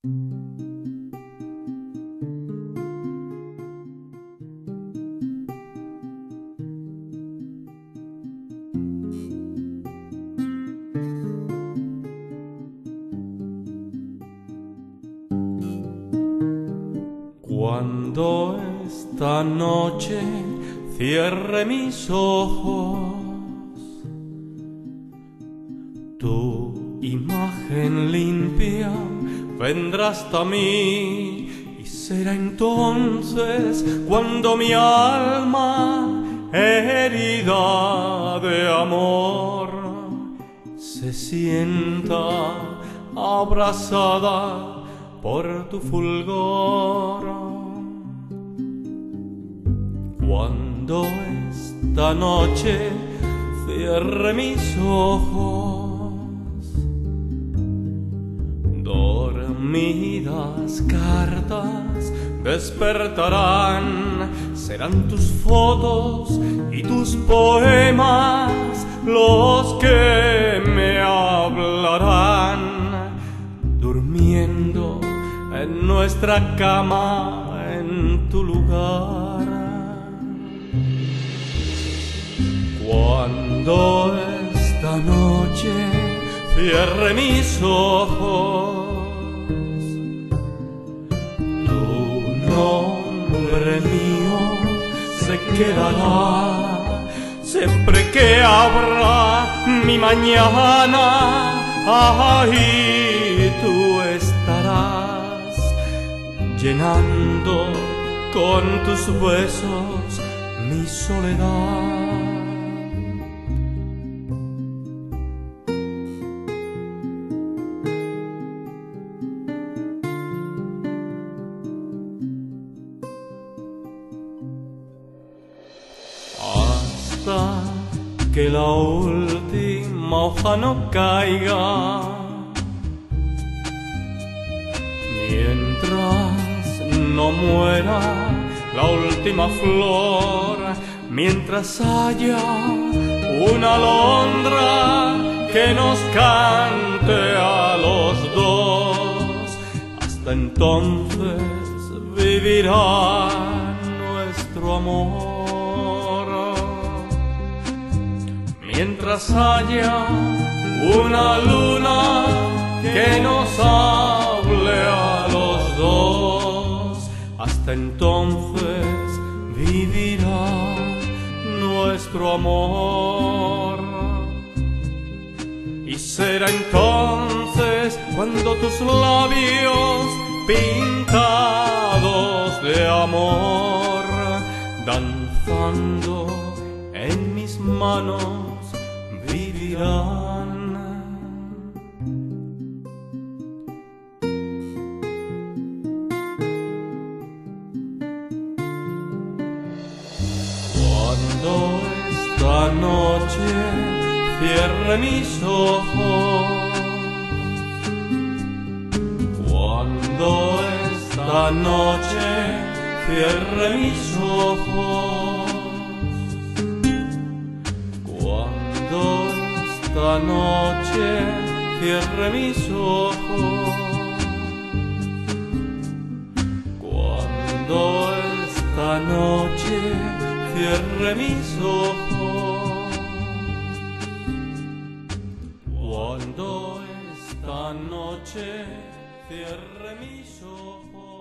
Cuando esta noche cierre mis ojos, tu imagen limpia vendrá hasta mí, y será entonces cuando mi alma herida de amor se sienta abrazada por tu fulgor. Cuando esta noche cierre mis ojos, dormidas cartas despertarán, serán tus fotos y tus poemas los que me hablarán, durmiendo en nuestra cama, en tu lugar. Cuando esta noche cierre mis ojos, tu nombre mío se quedará siempre que abra mi mañana. Ahí tú estarás, llenando con tus besos mi soledad. Hasta que la última hoja no caiga, mientras no muera la última flor, mientras haya una alondra que nos cante a los dos, hasta entonces vivirá nuestro amor. Mientras haya una luna que nos hable a los dos, hasta entonces vivirá nuestro amor. Y será entonces cuando tus labios pintados de amor, danzando en mis manos, vivirán. Cuando esta noche cierre mis ojos, cuando esta noche cierre mis ojos, cuando esta noche cierre mis ojos, cuando esta noche cierre mis ojos, cuando esta noche cierre mis ojos.